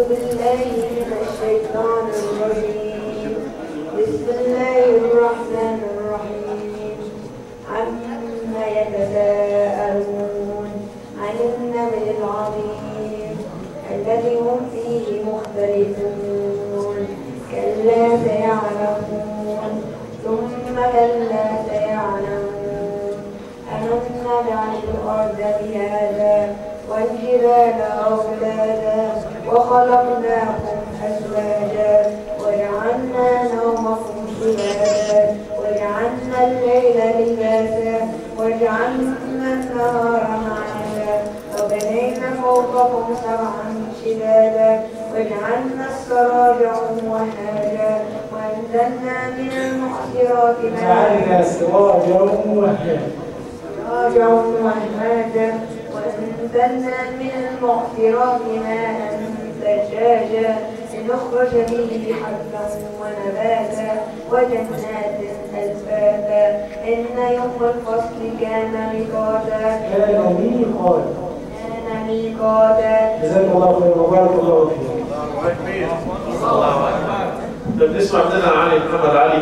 بالله من الشيطان الرجيم. بسم الله الرحمن الرحيم. عما يتساءلون عن النبأ العظيم الذي هم فيه مختلفون. كلا سيعلمون ثم كلا سيعلمون. ألم نجعل الأرض مهادا والجبال أوتادا وخلقناكم أزواجا وجعلنا نومكم سباتا وجعلنا الليل لباسا وجعلنا النهار معاشا وبنينا فوقكم سبعا شدادا وجعلنا السراج وهاجا وأنزلنا من المعصرات وأنزلنا من المعصرات ماء ثجاجا لنخرج به حبا ونباتا وجنات ألفافا. إن يوم الفصل كان ميقاتا. جزاك الله خير وبارك الله فيك. الله أكبر. طب نسمع عندنا علي محمد علي.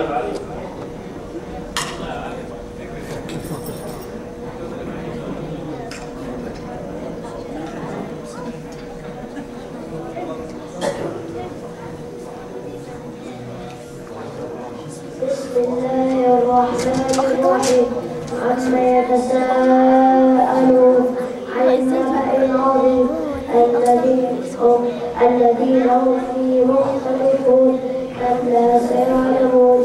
بسم الله الرحمن الرحيم. عما يتساءلون عن النبأ العظيم الذين هم فيه مختلفون. كلا سيعلمون.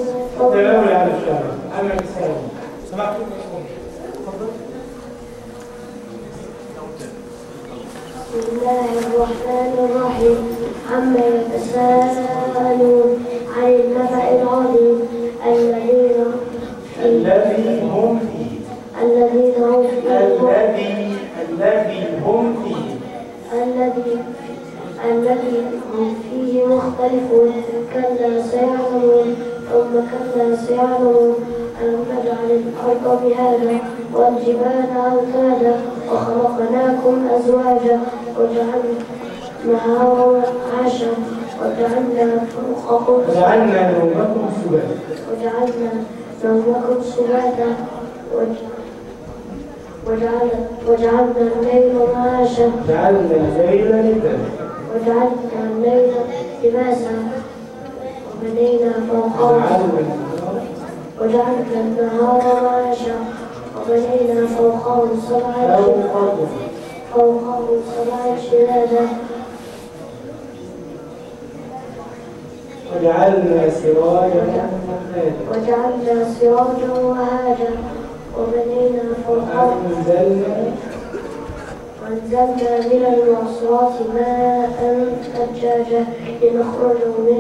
بسم الله الرحمن الرحيم. عما يتساءلون عن النبأ العظيم الذين هم فيه مختلفون. كلا سيعلمون ثم كلا سيعلمون. ألم نجعل الأرض مهادا والجبال أوتادا وخلقناكم أزواجا وجعلنا نهارا معاشا وجعلنا نومكم سباتا وجعلنا الليل معاشا وجعلنا الليل لباسا وجعلنا النهار معاشا وبنينا فوقهم سبعا شدادا وجعلنا سراجا وهاجا وبنينا فوقهم وأنزلنا من المعصرات ماء ثجاجا لنخرج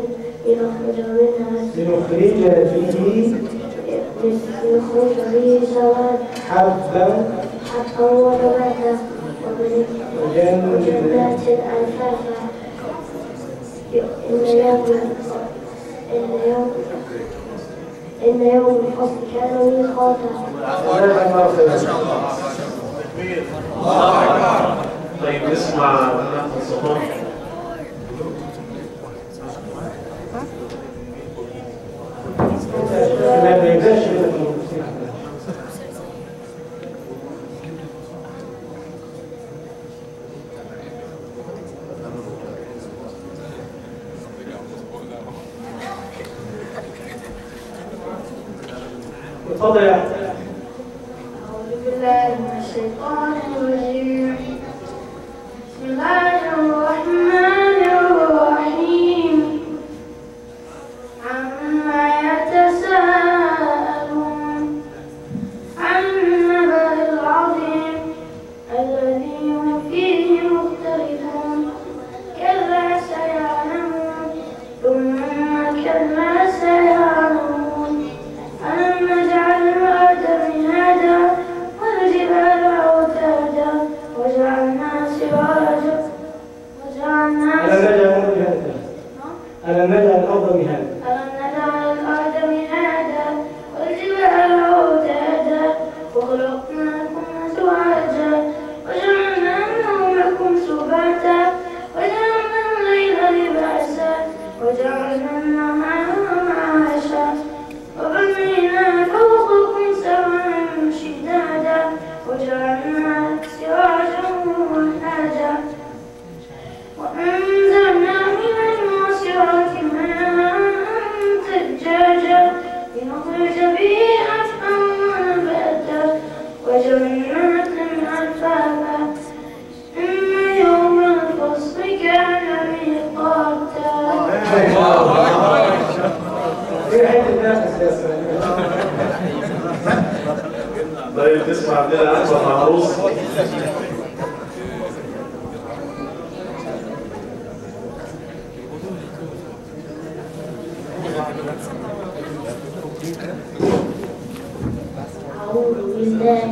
به زوال حبا ونباتا وجنات ألفافا. إن يوم الفصل كان ميقاتا. طيب نسمع الصحف. اتفضل يا أحمد. أعوذ بالله من الشيطان الرجيم. بسم الله الرحمن الرحيم. عما يتساءلون عن النبأ العظيم الذي هم فيه مختلفون. كلا سيعلمون ثم كلا سيعلمون. ألم نجعل الأرض مهادا والجبال أوتادا وجعلنا سراجا وهاجا وأنزلنا من المعصرات ماء ثجاجا لنخرج به حبا ونباتا وجنات ألفافا إن يوم الفصل كان ميقاتا. طيب تسمع عندنا أكبر عروس. أعوذ بالله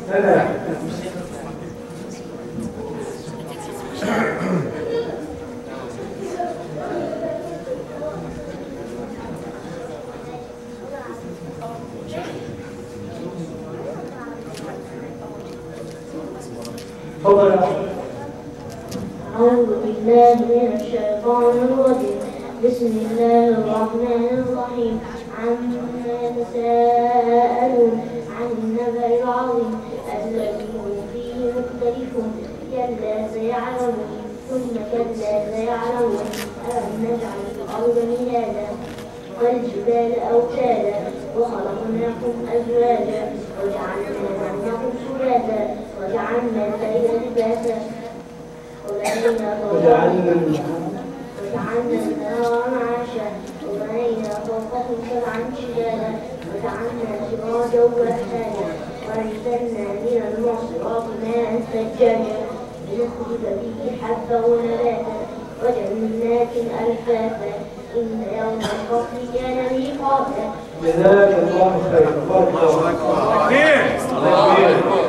أعوذ بالله من الشيطان الرجيم. بسم الله الرحمن الرحيم. عما يتساءلون عن النبأ العظيم الذي هم فيه مختلفون. كلا سيعلمون ثم كلا سيعلمون. ألم نجعل الأرض مهادا والجبال أوتادا وخلقناكم أزواجا وجعلنا نومكم سباتا وجعلنا الليل لباسا وجعلنا النهار معاشا وبنينا فوقكم سبعا شدادا وجعلنا سراجا وهاجا وأنزلنا من المعصرات ماء ثجاجا لنخرج به حبا ونباتا وجنات ألفافا إن يوم الفصل كان ميقاتا. جزاك الله خيرا.